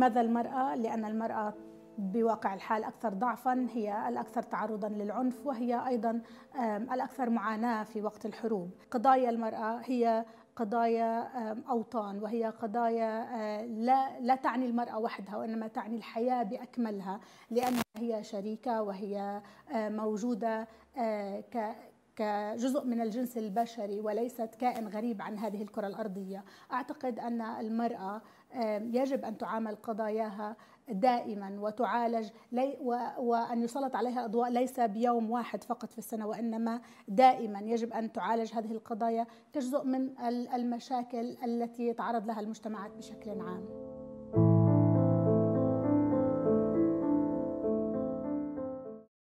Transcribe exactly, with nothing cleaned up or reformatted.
لماذا المرأة؟ لأن المرأة بواقع الحال أكثر ضعفاً، هي الأكثر تعرضاً للعنف، وهي أيضاً الأكثر معاناة في وقت الحروب. قضايا المرأة هي قضايا أوطان، وهي قضايا لا لا تعني المرأة وحدها، وإنما تعني الحياة بأكملها، لأنها هي شريكة وهي موجودة ك كجزء من الجنس البشري وليست كائن غريب عن هذه الكرة الأرضية. أعتقد أن المرأة يجب أن تعامل قضاياها دائما وتعالج، وأن يسلط عليها أضواء ليس بيوم واحد فقط في السنة، وإنما دائما يجب أن تعالج هذه القضايا كجزء من المشاكل التي يتعرض لها المجتمعات بشكل عام.